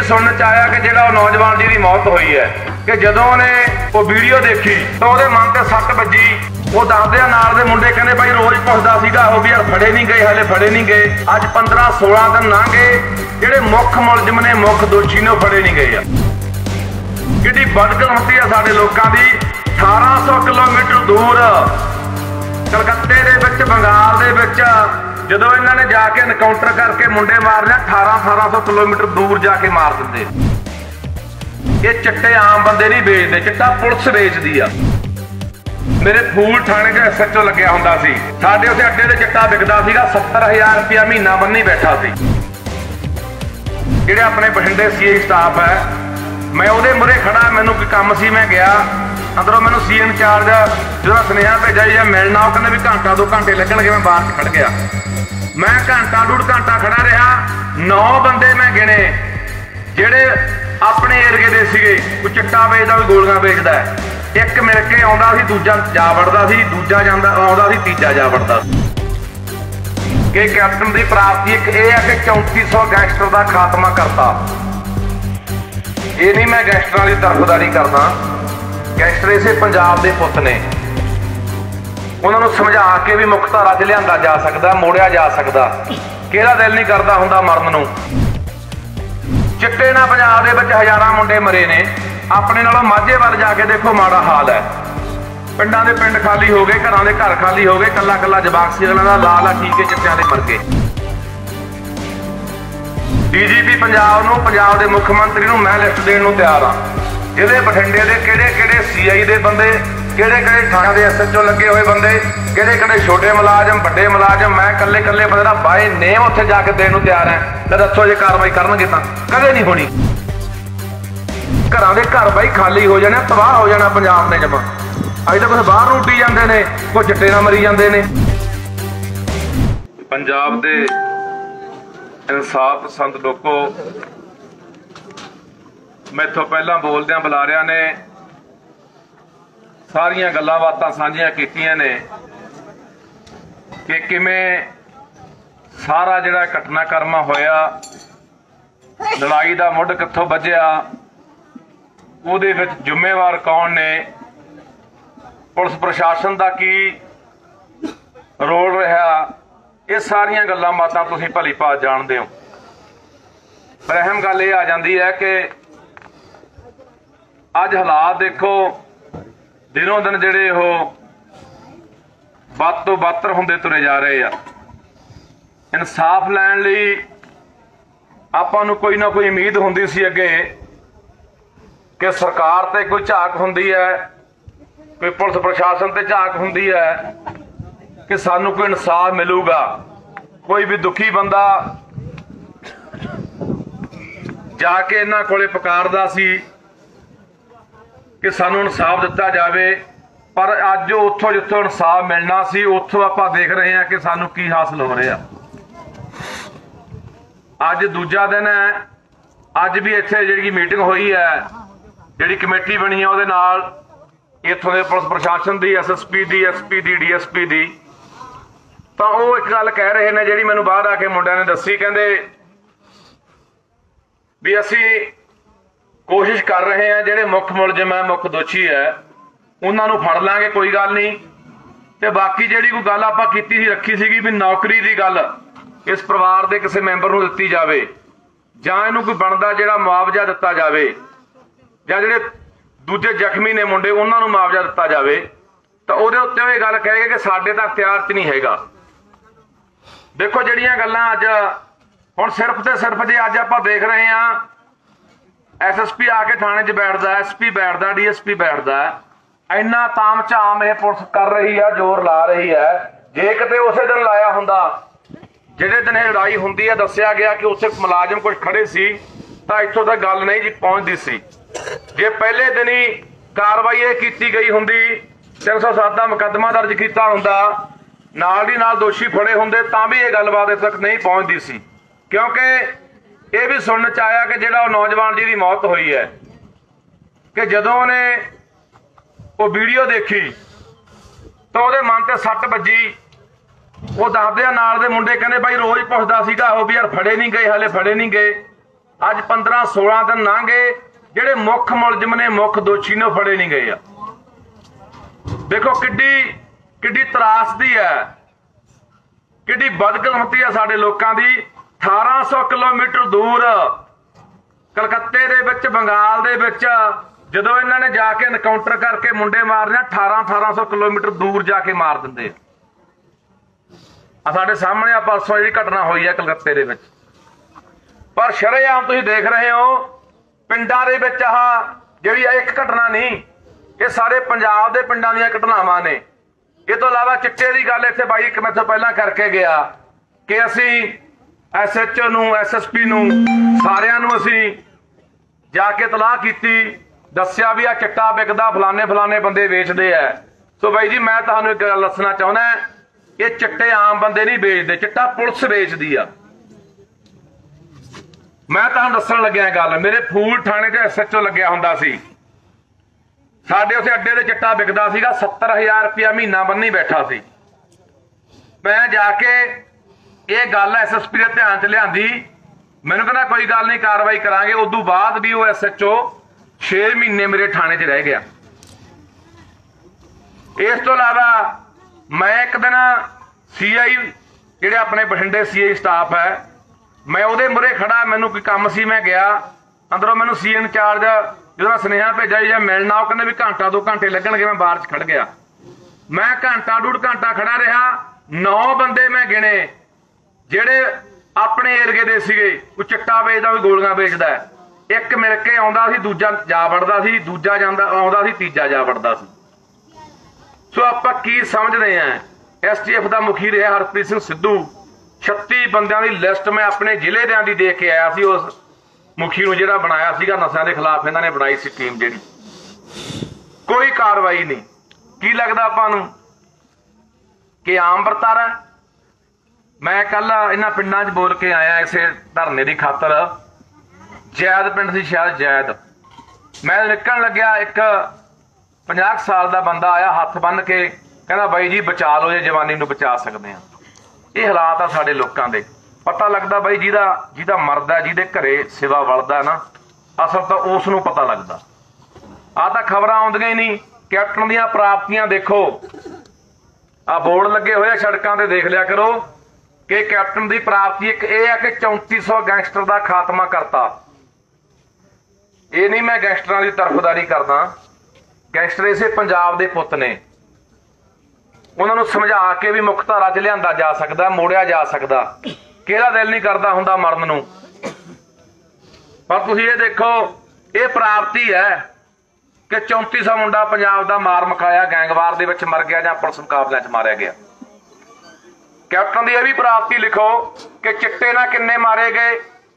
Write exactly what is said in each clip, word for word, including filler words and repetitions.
सुनने च आया कि जिहड़ा नौजवान जी की मौत हुई है कि जदों ने वो वीडियो देखी तो वो मन से सट बजी। वो दसदे नाल दे मुंडे कहंदे भाई रोज पुछदा सीगा वो भी यार फड़े नहीं गए, हाले फड़े नहीं गए। अज पंद्रह सोलह दिन लंघ गए, जिहड़े मुख मुलजिम ने मुख दोषी ने फड़े नहीं गए। कितनी बदकिस्मती है साडे लोकां दी। अठारह सौ किलोमीटर दूर कलकत्ते दे विच बंगाल दे विच जदों इन्हां ने जाके एनकाउंटर करके मुंडे मारने अठारह अठारह सौ किलोमीटर दूर जाके मार दिंदे। ये चिट्टे आम बंदे नहीं बेचते, चिट्टा पुलिस बेचदी आ। मेरे फूल थाने च एस एच ओ लग्या हुंदा सी, साडे उत्थे अड्डे ते चिट्टा विकदा सीगा सत्तर हजार रुपया महीना बन्नी बैठा सी। जिहड़े अपने बठिंडे सी आई स्टाफ है, मैं उहदे मुहरे खड़ा, मैनूं कोई काम सी, मैं गया अंदरों मैनूं सी इंचार्ज जो सुनेहा भेजा जी मिलना, वो कहने भी घंटा दो घंटे लगणगे। मैं बाहर खड़ गया, मैं घंटा डूढ़ घंटा खड़ा रहा। नौ बंदे मैं गिने जिहड़े अपने एरिए दे सीगे, कोई चिट्टा बेचदा कोई गोलियां बेचदा। एक मिल के आउंदा सी, दूजा जा वड़दा सी, दूजा जांदा आउंदा सी, तीजा जा वड़दा। कि कैप्टन की प्राप्ति एक ये है कि चौंती सौ गैंगस्टर का खात्मा करता। ये नहीं मैं गैंगस्टरां की तरफदारी करदा, गैंगस्टर इसे पंजाब के पुत ने, उन्होंने समझा के भी मुख धारा च लिया जा सकता, मोड़िया जा सकता। किहड़ा दिल नहीं करता हुंदा मरन नूं। चिट्टे नाल पंजाब दे विच हज़ारां मुंडे मरे ने। अपने नालों माझे वल जाके देखो माड़ा हाल है। पिंडां दे पिंड खाली हो गए, घरां दे घर खाली हो गए, कल्ला कल्ला जवाक सी अगला दा ला ला टीके चिट्टियां दे मर गए। डी जी पी पंजाब नूं, पंजाब दे मुख मंत्री नूं मैं लिस्ट देण नूं तैयार हाँ। जिहदे बठिंडे दे किहड़े किहड़े सी आई दे बंदे, किहड़े किहड़े थाणा दे एस एच ओ लगे हुए बंदे, किहड़े किहड़े छोटे मुलाजम, बड़े मुलाजम, मैं कल्ले कल्ले बंदे दा बाय नेम उत्थे जाके देण नूं तैयार है। ते दस्सो जे कार्रवाई करनगे तां कदे नहीं होनी। घरां दे घर बाई खाली हो जाने, तबाह हो जाना पंजाब ने जमा। अज तक कुछ बाहर नूं उड्डी जांदे ने, कोई चिट्टे नाल मरी जांदे ने। पंजाब दे इंसाफ पसंद लोको, मैथों पहला बोलदियां बुलारिया ने सारियां गल्लां बातां साझियां कीतियां ने कि किवें सारा जिहड़ा घटनाक्रम होया, लड़ाई दा मुੱਢ कित्थों वज्जिया, ਉਹਦੇ ਵਿੱਚ ਜ਼ਿੰਮੇਵਾਰ कौन ने, पुलिस प्रशासन का की रोल रहा। ये सारियां गल्लां बातां तुसीं भली भात जानते हो। पर अहम गल ये आ जाती है कि अज हालात देखो दिनों दिन जिहड़े वो बद तो बदतर हुंदे तुरे जा रहे आ। इंसाफ लैण लई आपां नूं कोई ना कोई उम्मीद हुंदी सी अगे कि सरकार ते कोई झाक हुंदी है, कोई पुलिस प्रशासन ते झाक हुंदी है कि सानू कोई इंसाफ मिलूगा। कोई भी दुखी बंदा जाके इन्हां कोले पुकारदा सी कि सानू इंसाफ दिता जाए। पर अज उत्थों जिथों इंसाफ मिलना सी उत्थों आपां देख रहे हैं कि सानू की हासिल हो रहा। अज दूजा दिन है, अज भी इत्थे जिहड़ी मीटिंग हुई है, जिहड़ी कमेटी बनी है, उहदे नाल इत्थों दे पुलिस प्रशासन दी, एस एस पी दी, एस पी दी, डी एस पी दी, तो वो एक गल कह रहे हैं जिहड़ी मैनूं बाहर आके मुंडिਆਂ ने दसी। कहंदे भी असी कोशिश कर रहे हैं जिहड़े मुख मुलजिम है, मुख दोषी है, उन्हां नूं फड़ लांगे, कोई गल नहीं। ते बाकी जिहड़ी कोई गल आपां कीती सी रखी सीगी भी नौकरी दी गल इस परिवार दे किसी मैंबर नूं दित्ती जावे, जां इहनूं कोई बनदा जिहड़ा मुआवजा दित्ता जावे, जां जिहड़े दूजे जख्मी ने मुंडे उन्हां नूं मुआवजा दित्ता जावे। तो उहदे उत्ते ओह गल कह गए कि साडे तां इख्तियार च नहीं हैगा। देखो जिहड़ियां गल्लां अज हुण सिर्फ ते सिर्फ जे अज आपां देख रहे हां एस एस पी आके थाणे च बैठदा, एस पी बैठदा, डी एस पी बैठदा, इन्ना ताम झाम ये पुलिस कर रही है, जोर ला रही है। जे किते उसे दिन लाया हुंदा जिहड़े दिन ये लड़ाई हुंदी है, दस्सिया गया कि उसे मुलाजिम कुछ खड़े सी तां इत्थों तक गल नहीं जी पहुंचदी सी। जे पहले दिन ही कार्रवाई ये कीती गई हुंदी, तीन सौ सात का मुकदमा दर्ज किया हुंदा, नाल दी नाल दोषी फड़े हुंदे, तां भी ये गलबात इत्थे तक नहीं पहुंचदी सी। क्योंकि ये भी सुनने च आया कि जिहड़ा नौजवान जी की मौत हुई है कि जदों ने वो वीडियो देखी तो वो मन से सट बजी। वो दसदे नाल दे मुंडे कहंदे भाई रोज पुछदा सीगा वो भी यार फड़े नहीं गए, हाले फड़े नहीं गए। ਅੱਜ पंद्रह सोलह दिन लंघ गए, ਜਿਹੜੇ ਮੁੱਖ ਮੁਲਜ਼ਮ ਨੇ ਮੁੱਖ ਦੋਸ਼ੀ ਨੇ ਫੜੇ नहीं गए ਆ। देखो किड्डी किड्डी त्रासदी है, किड्डी बदकिस्मती है साडे लोकां दी। अठारह सौ किलोमीटर दूर कलकत्ते दे विच बंगाल दे विच जदों इन्हां ने जाके एनकाउंटर करके मुंडे मारने अठारह अठारह सौ किलोमीटर दूर जाके मार दिंदे आ। साडे सामने आ परसों जिहड़ी घटना होई है कलकत्ते दे विच, पर शरेआम तुसीं देख रहे हो पिंडां दे विच आह जिहड़ी एक घटना नहीं, ये सारे पंजाब दे पिंडां दीयां घटनावां ने। ये तो इलावा चिट्टे की गल इत्थे बाई एक मैथों पहलां करके गया कि असीं एस एच ओ नूं एस एस पी नूं सारिआं नूं असीं जाके तलाह कीती, दस्सिया भी आ चिट्टा विकदा, फलाने फलाने बंदे वेचदे है। सो बाई जी मैं तुहानूं एक गल दस्सना चाहुंदा, ये चिट्टे आम बंदे नहीं बेचदे, चिट्टा पुलिस बेचदी आ। मैं तुहानूं दस्सण लग्गिआ गल, मेरे फूल थाणे ते एस एच ओ लग्गिआ हुंदा सी, साडे उसे अड्डे ते चिट्टा विकदा सीगा, सत्तर हजार रुपया महीना बन्नी बैठा सी। मैं जाके ये गल एस एस पी के ध्यान च लिआंदी, मैनूं कहंदा कोई गल नहीं कार्रवाई करांगे। उदों बाद भी वो एस एच ओ छे महीने मेरे थाने च रह गया। इस तो इलावा मैं एक दिन सी आई जिहड़े अपने बठिंडे सी आई स्टाफ है, मैं उहदे मुहरे खड़ा, मैनूं कोई काम सी, मैं गया अंदरों, मैनूं सी इंचार्ज जो मैं सुनेहा भेजा जी मिलना, वो कहते भी घंटा दो घंटे लगणगे। मैं बाहर च खड़ गया, मैं घंटा डूढ़ घंटा खड़ा रहा। नौ बंदे मैं गिने जेड़े अपने एरिए दे सीगे, कोई चिट्टा बेचदा, कोई गोलियां बेचदा। एक मिल के आउंदा सी, दूजा जा वड़दा सी, दूजा जांदा आउंदा सी, तीजा जा वड़दा सी। सो आपां की समझदे आ, एस टी एफ दा मुखी रहा हरप्रीत सिंह सिद्धू, छत्ती बंदियां दी लिस्ट मैं अपने जिले दियां दी देख के आया सी। उस मुखी नूं जिहड़ा बनाया सीगा नशा के खिलाफ, इन्हां ने बनाई सी टीम जिहड़ी, कोई कार्रवाई नहीं। की लगदा आपां नूं कि आम वरतारा? मैं कल इन्हां पिंडां च बोल के आया इसे धरने की खातर, जैद पिंड सी शायद जैद, मैं निकलण लग्या, एक पचास साल का बंदा आया हथ बन के, कहना बाई जी बचा लो, जे जवानी नूं बचा सकते हैं। ये हालात आ साडे लोकां दे। पता लगता बई जिहदा जिहदा मरदा, जिहदे घरे सिवा वलदा ना, असल तो उस नूं पता लगता। आ तां खबरां आउंदियां ही नहीं। कैप्टन दीयां प्राप्तियां देखो, आ बोर्ड लगे हुए सड़कों ते, देख लिया करो कि कैप्टन की प्राप्ति एक ये है कि चौंती सौ गैंगस्टर का खात्मा करता। ये नहीं मैं गैंगस्टरां की तरफदारी करदा, गैंगस्टर इसे पंजाब के पुत ने, उन्होंने समझा के भी मुख धारा च लिआंदा जा सकदा, मोड़िया जा सकदा। किहड़ा दिल नहीं करता हुंदा मरन नूं, पर तुसीं ये देखो, ये प्राप्ति है कि चौंती सौ मुंडा पंजाब का मार मुकाया, गैंगवार दे विच मर गया, जां पुलिस मुकाबले च मारिया गया। कैप्टन की यह भी प्राप्ति लिखो कि चिट्टे ना किन्ने मारे गए,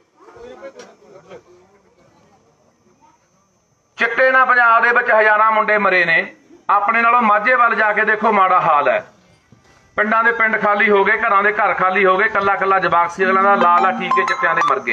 चिट्टे ना पंजाब दे विच हज़ारां मुंडे मरे ने। अपने नालों माझे वाल जाके देखो माड़ा हाल है, पिंडां दे पिंड खाली हो गए, घरां दे घर खाली हो गए, कला कला जवाक सी अगलां दा ला ला टीके चिट्टियां दे मर गए।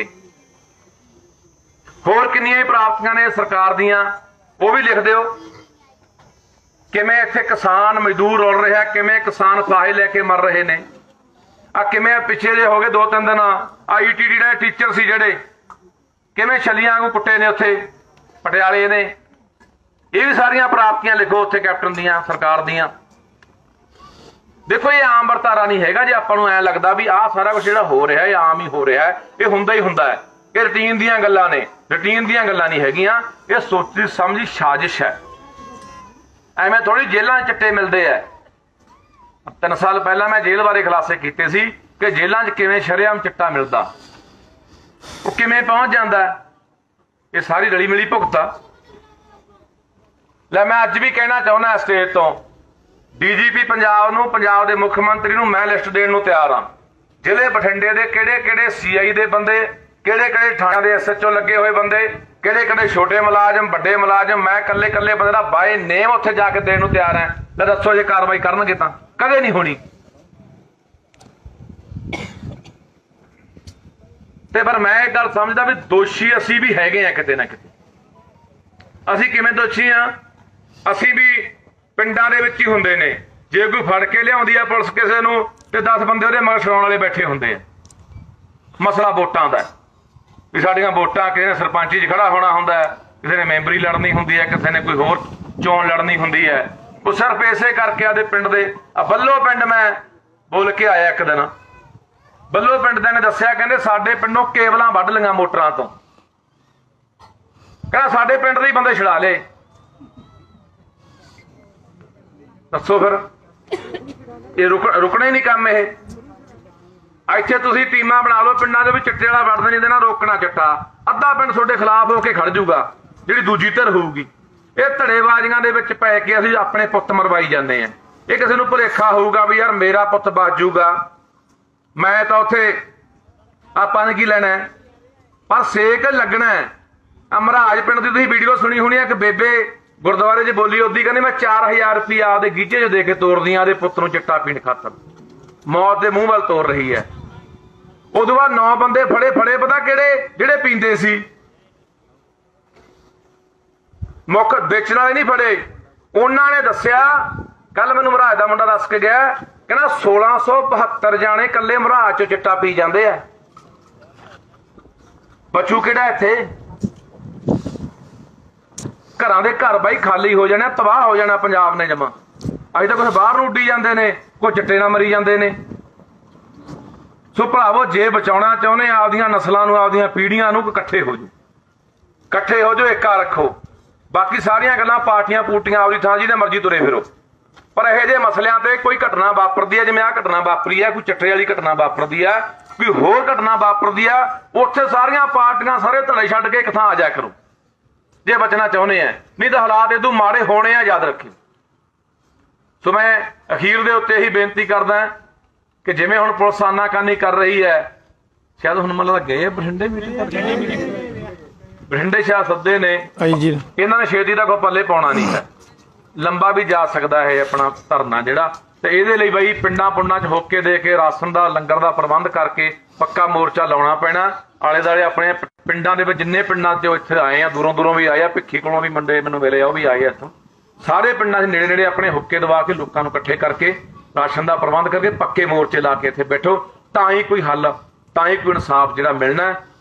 होर किन्नियां प्राप्तियां ने सरकार दियां, वो भी लिख दिओ। किवें इत्थे किसान मजदूर रुल रहा, किवें किसान फाहे लैके मर रहे ने, आ किवें पिछे जे हो गए दो तीन दिन आई टी डी टीचर सी जिहड़े किवें छलियां वांगू कुੱਟੇ ने उत्थे पटियाले ने। ये भी सारियां प्राप्तियां लिखो उत्थे कैप्टन दियां, सरकार दियां। देखो ये आम वरतारा नहीं हैगा। जे आपां नूं ऐ लगदा भी आ सारा कुछ जिहड़ा हो रहा है आम ही हो रहा है, ये हुंदा ही हुंदा है, ये रूटीन दीयां गल्लां ने, रूटीन दीयां गल्लां नहीं हैगियां, ये सोची समझी साजिश है। ਐਵੇਂ थोड़ी जेलों चिट्टे मिलते हैं। तीन साल पहला मैं जेल बारे खुलासे किए सी कि जेलों च किवें शरेआम चिट्टा मिलता, वो किवें पहुंच जाता है। ये सारी रली मिली भुगता। लै मैं अज भी कहना चाहुंदा स्टेज तो डी जी पी पंजाब नूं, पंजाब के मुख्यमंत्री नूं मैं लिस्ट देण नूं तैयार हाँ। जिले बठिंडे के किहड़े किहड़े सी आई दे बंदे, किहड़े किहड़े थाणा दे एस एच ओ लगे हुए बंदे, किहड़े किहड़े छोटे मुलाजम, बड़े मुलाजम, मैं कल्ले कल्ले बंदे दा बाय नेम उत्थे जाके देण नूं तैयार है। लै दसो जे कार्रवाई करनगे तां कदे नहीं होनी। ते पर मैं एक गल समझदा भी दोषी असीं भी हैगे आ किते ना किते। असीं किवें दोषी आ? असीं भी पिंडां दे विच ही हुंदे ने। जे कोई फड़ के लिआउंदी आ पुलिस किसे नूं ते दस बंदे उहदे मगर छड़ाउण वाले बैठे हुंदे आ। मसला वोटां दा ਵੀ ਸਾਡੀਆਂ ਵੋਟਾਂ ਕਿਸੇ ਨੇ ਸਰਪੰਚੀ 'ਚ ਖੜਾ ਹੋਣਾ ਹੁੰਦਾ, ਕਿਸੇ ਨੇ ਮੈਂਬਰੀ ਲੜਨੀ ਹੁੰਦੀ ਹੈ, ਕਿਸੇ ਨੇ ਕੋਈ ਹੋਰ ਚੋਣ ਲੜਨੀ ਹੁੰਦੀ ਹੈ। ਉਹ ਸਿਰਫ ਇਸੇ ਕਰਕੇ ਆਦੇ ਪਿੰਡ ਦੇ ਆ ਬੱਲੋ ਪਿੰਡ ਮੈਂ ਬੋਲ ਕੇ ਆਇਆ ਇੱਕ ਦਿਨ, ਬੱਲੋ ਪਿੰਡ ਦੇ ਨੇ ਦੱਸਿਆ ਕਹਿੰਦੇ ਸਾਡੇ ਪਿੰਡੋਂ ਕੇਬਲਾਂ ਵੱਢ ਲਈਆਂ ਮੋਟਰਾਂ ਤੋਂ, ਕਹਿੰਦਾ ਸਾਡੇ ਪਿੰਡ ਦੇ ਹੀ ਬੰਦੇ ਛੁਡਾ ਲਏ। ਦੱਸੋ ਫਿਰ ਇਹ ਰੁਕ ਰੁਕਣਾ ਹੀ ਨਹੀਂ ਕੰਮ। ਇਹ ਇੱਥੇ ਤੁਸੀਂ ਟੀਮਾਂ ਬਣਾ ਲਓ ਪਿੰਡਾਂ ਦੇ ਵਿੱਚ, ਚਿੱਟੇ ਵਾਲਾ ਵੜਦੇ ਨਹੀਂ ਦੇਣਾ, ਰੋਕਣਾ ਚਿੱਟਾ, ਅੱਧਾ ਪਿੰਡ ਤੁਹਾਡੇ ਖਿਲਾਫ ਹੋ ਕੇ ਖੜ ਜਾਊਗਾ ਜਿਹੜੀ ਦੂਜੀ ਧਿਰ ਹੋਊਗੀ। ਇਹ ਧੜੇਬਾਜ਼ੀਆਂ ਦੇ ਵਿੱਚ ਪੈ ਕੇ ਅਸੀਂ ਆਪਣੇ ਪੁੱਤ ਮਰਵਾਈ ਜਾਂਦੇ ਆ। ਇਹ ਕਿਸੇ ਨੂੰ ਭੁਲੇਖਾ ਹੋਊਗਾ ਵੀ ਯਾਰ ਮੇਰਾ ਪੁੱਤ ਬਾਜੂਗਾ, ਮੈਂ ਤਾਂ ਉੱਥੇ ਆਪਾਂ ਨੇ ਕੀ ਲੈਣਾ, ਪਰ ਸੇਕ ਲੱਗਣਾ। ਅਮਰਾਜ ਪਿੰਡ ਦੀ ਤੁਸੀਂ ਵੀਡੀਓ ਸੁਣੀ ਹੋਣੀ ਆ ਕਿ ਬੇਬੇ ਗੁਰਦੁਆਰੇ 'ਚ ਬੋਲੀ ਉਹਦੀ, ਕਹਿੰਦੀ ਮੈਂ ਚਾਰ ਹਜ਼ਾਰ ਰੁਪਇਆ ਆਪਦੇ ਗੀਝੇ 'ਚ ਦੇ ਕੇ ਤੋਰਦੀ ਆ, ਆਪਦੇ ਪੁੱਤ ਨੂੰ ਚਿੱਟਾ ਪੀਣ ਖਾਤਰ, ਮੌਤ ਦੇ ਮੂੰਹ ਵੱਲ ਤੋਰ ਰਹੀ ਹੈ। ਉਦੋਂ ਬਾਅਦ ਨੌ ਬੰਦੇ ਫੜੇ ਫੜੇ ਪਤਾ ਕਿਹੜੇ, ਜਿਹੜੇ ਪੀਂਦੇ ਸੀ, ਮੁੱਖ ਵੇਚਣ ਵਾਲੇ ਨਹੀਂ ਫੜੇ। ਉਹਨਾਂ ਨੇ ਦੱਸਿਆ, ਕੱਲ ਮੈਨੂੰ ਮਹਾਰਾਜ ਦਾ ਮੁੰਡਾ ਦੱਸ ਕੇ ਗਿਆ, ਕਹਿੰਦਾ ਸੋਲਾਂ ਸੌ ਬਹੱਤਰ ਜਾਣੇ ਕੱਲੇ ਮਹਾਰਾਜ 'ਚ ਚਿੱਟਾ ਪੀ ਜਾਂਦੇ ਆ, ਬਚੂ ਕਿਹੜਾ ਇੱਥੇ? ਘਰਾਂ ਦੇ ਘਰ ਬਾਈ ਖਾਲੀ ਹੋ ਜਾਣੇ, ਤਬਾਹ ਹੋ ਜਾਣਾ ਪੰਜਾਬ ਨੇ ਜਮਾ। ਅੱਜ ਤਾਂ ਕੁਛ ਬਾਹਰ ਨੂੰ ਉੱਡੀ ਜਾਂਦੇ ਨੇ, ਕੋਈ ਚਿੱਟੇ ਨਾਲ ਮਰੀ ਜਾਂਦੇ ਨੇ। ਸੋ ਭਰਾਵੋ ਜੇ ਬਚਾਉਣਾ ਚਾਹੁੰਦੇ ਆਪਦੀਆਂ ਨਸਲਾਂ ਨੂੰ, ਆਪਦੀਆਂ ਪੀੜ੍ਹੀਆਂ ਨੂੰ, ਇਕੱਠੇ ਹੋ ਜਾਓ, ਇਕੱਠੇ ਹੋ ਜਾਓ, ਏਕਾ ਰੱਖੋ। ਬਾਕੀ ਸਾਰੀਆਂ ਗੱਲਾਂ ਪਾਰਟੀਆਂ ਪੂਟੀਆਂ ਆਪਦੀ ਥਾਂ ਜਿਹਦੇ ਮਰਜ਼ੀ ਤੁਰੇ ਫਿਰੋ, ਪਰ ਇਹੋ ਜਿਹੇ ਮਸਲਿਆਂ ਤੇ ਕੋਈ ਘਟਨਾ ਵਾਪਰਦੀ ਹੈ, ਜਿਵੇਂ ਆਹ ਘਟਨਾ ਵਾਪਰੀ ਹੈ, ਕੋਈ ਚਿੱਟੇ ਵਾਲੀ ਘਟਨਾ ਵਾਪਰਦੀ ਆ, ਕੋਈ ਹੋਰ ਘਟਨਾ ਵਾਪਰਦੀ ਆ, ਉੱਥੇ ਸਾਰੀਆਂ ਪਾਰਟੀਆਂ ਸਾਰੇ ਧੜੇ ਛੱਡ ਕੇ ਇੱਕ ਥਾਂ ਆ ਜਾਇਆ ਕਰੋ ਜੇ ਬਚਣਾ ਚਾਹੁੰਦੇ ਆ, ਨਹੀਂ ਤਾਂ ਹਾਲਾਤ ਇਦੋਂ ਮਾੜੇ ਹੋਣੇ ਆ, ਯਾਦ ਰੱਖਿਓ। ਸੋ ਮੈਂ ਅਖੀਰ ਦੇ ਉੱਤੇ ਇਹੀ ਬੇਨਤੀ ਕਰਦਾ ਕਿ ਜਿਵੇਂ ਹੁਣ ਪੁਲਿਸ ਆਨਾਕਾਨੀ ਕਰ ਰਹੀ ਹੈ, ਸ਼ਾਇਦ ਹੁਣ ਮੈਨੂੰ ਗਏ ਆ ਬਠਿੰਡੇ ਮੀਟਿੰਗ ਕਰਕੇ, ਬਠਿੰਡੇ ਸ਼ਾਹ ਸੱਦੇ ਨੇ, ਇਹਨਾਂ ਨੇ ਛੇਤੀ ਦਾ ਕੋਈ ਪੱਲੇ ਪਾਉਣਾ ਨਹੀਂ ਹੈ, ਲੰਬਾ ਵੀ ਜਾ ਸਕਦਾ ਹੈ ਆਪਣਾ ਧਰਨਾ ਜਿਹੜਾ। ਤੇ ਇਹਦੇ ਲਈ ਬਈ ਪਿੰਡਾਂ ਪੁੰਡਾਂ 'ਚ ਹੋਕੇ ਦੇ ਕੇ ਰਾਸ਼ਨ ਦਾ ਲੰਗਰ ਦਾ ਪ੍ਰਬੰਧ ਕਰਕੇ ਪੱਕਾ ਮੋਰਚਾ ਲਾਉਣਾ ਪੈਣਾ। ਆਲੇ ਦੁਆਲੇ ਆਪਣੇ ਪਿੰਡਾਂ ਦੇ ਵਿੱਚ ਜਿੰਨੇ ਪਿੰਡਾਂ 'ਚ ਇੱਥੇ ਆਏ ਆ, ਦੂਰੋਂ ਦੂਰੋਂ ਵੀ ਆਏ ਆ, ਭਿੱਖੀ ਕੋਲੋਂ ਵੀ ਮੁੰਡੇ ਮੈਨੂੰ ਮਿਲੇ ਆ, ਉਹ ਵੀ ਆਏ ਆ ਇੱਥੋਂ, ਸਾਰੇ ਪਿੰਡਾਂ 'ਚ ਨੇੜੇ ਨੇੜੇ ਆਪਣੇ ਹੁੱਕੇ ਦਵਾ ਕੇ ਲੋਕਾਂ ਨੂੰ ਇਕੱਠੇ ਕਰਕੇ ਰਾਸ਼ਨ ਦਾ ਪ੍ਰਬੰਧ ਕਰਕੇ ਪੱਕੇ ਮੋਰਚੇ ਲਾ ਕੇ ਇੱਥੇ ਬੈਠੋ, ਤਾਂ ਹੀ ਕੋਈ ਹੱਲ, ਤਾਂ ਹੀ ਕੋਈ ਇਨਸਾਫ ਜਿਹੜਾ ਮਿਲਣਾ।